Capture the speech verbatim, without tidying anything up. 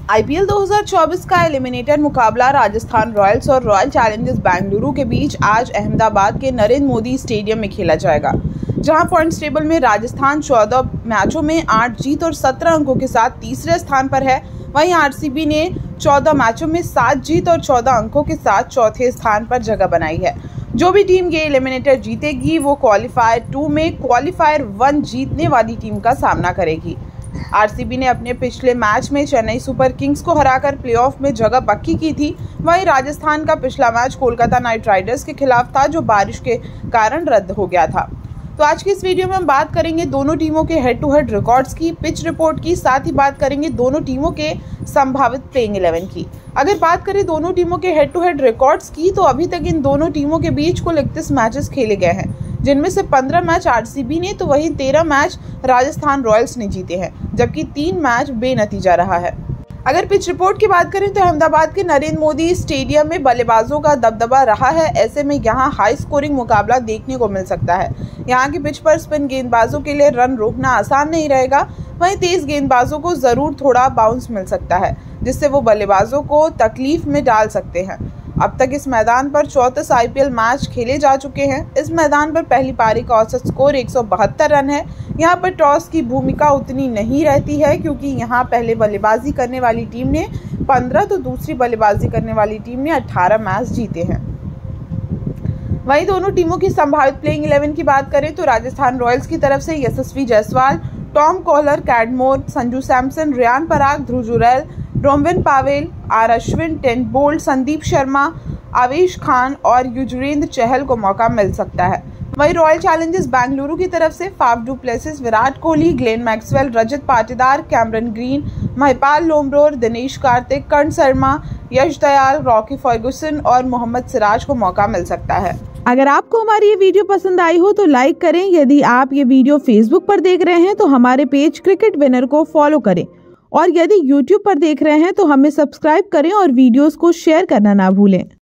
IPL दो हज़ार चौबीस का एलिमिनेटर मुकाबला राजस्थान रॉयल्स और रॉयल चैलेंजर्स बेंगलुरु के बीच आज अहमदाबाद के नरेंद्र मोदी स्टेडियम में खेला जाएगा, जहां पॉइंट्स टेबल में राजस्थान चौदह मैचों में आठ जीत और सत्रह अंकों के साथ तीसरे स्थान पर है। वहीं आरसीबी ने चौदह मैचों में सात जीत और चौदह अंकों के साथ चौथे स्थान पर जगह बनाई है। जो भी टीम ये एलिमिनेटर जीतेगी वो क्वालिफायर टू में क्वालिफायर वन जीतने वाली टीम का सामना करेगी। आरसीबी ने अपने पिछले मैच में चेन्नई सुपर किंग्स को हराकर प्लेऑफ में जगह पक्की की थी। वहीं राजस्थान का पिछला मैच कोलकाता नाइट राइडर्स के खिलाफ था, जो बारिश के कारण रद्द हो गया था। तो आज की इस वीडियो में हम बात करेंगे दोनों टीमों के हेड टू हेड रिकॉर्ड्स की, पिच रिपोर्ट की, साथ ही बात करेंगे दोनों टीमों के संभावित प्लेइंग इलेवन की। अगर बात करें दोनों टीमों के हेड टू हेड रिकॉर्ड्स की, तो अभी तक इन दोनों टीमों के बीच कुल इकतीस मैचेस खेले गए हैं, जिनमें से पंद्रह मैच आरसीबी ने तो वहीं तेरह मैच राजस्थान रॉयल्स ने जीते हैं, जबकि तीन मैच बेनतीजा रहा है। अगर पिच रिपोर्ट की बात करें तो अहमदाबाद के नरेंद्र मोदी स्टेडियम में बल्लेबाजों का दबदबा रहा है। ऐसे में यहां हाई स्कोरिंग मुकाबला देखने को मिल सकता है। यहां की पिच पर स्पिन गेंदबाजों के लिए रन रोकना आसान नहीं रहेगा। वहीं तेज गेंदबाजों को जरूर थोड़ा बाउंस मिल सकता है, जिससे वो बल्लेबाजों को तकलीफ में डाल सकते हैं। अब तक इस मैदान पर चौंतीस आईपीएल मैच खेले जा चुके हैं। इस मैदान पर पहली पारी का औसत स्कोर एक सौ बहत्तर रन है। यहाँ पर टॉस की भूमिका उतनी नहीं रहती है, क्योंकि यहाँ पहले बल्लेबाजी करने वाली टीम ने पंद्रह तो दूसरी बल्लेबाजी करने वाली टीम ने अठारह मैच जीते हैं। वहीं दोनों टीमों की संभावित प्लेइंग इलेवन की बात करें तो राजस्थान रॉयल्स की तरफ से Yashasvi Jaiswal, Tom Kohler, Cadmore, Sanju Samson, Riyan Parag, Dhruv Jurel, Rovman Powell, R Ashwin, Trent Boult, Sandeep Sharma, Avesh Khan और युजवेंद्र चहल को मौका मिल सकता है। वहीं रॉयल चैलेंजर्स बेंगलुरु की तरफ से Faf du Plessis, Virat Kohli, Glenn Maxwell, Rajat Patidar, Cameron Green, Mahipal Lomror, Dinesh Karthik, Karn Sharma, Yash Dayal, Lockie Ferguson और मोहम्मद सिराज को मौका मिल सकता है। अगर आपको हमारी ये वीडियो पसंद आई हो तो लाइक करें। यदि आप ये वीडियो फेसबुक पर देख रहे हैं तो हमारे पेज क्रिकेट विनर को फॉलो करें, और यदि यूट्यूब पर देख रहे हैं तो हमें सब्सक्राइब करें और वीडियोस को शेयर करना ना भूलें।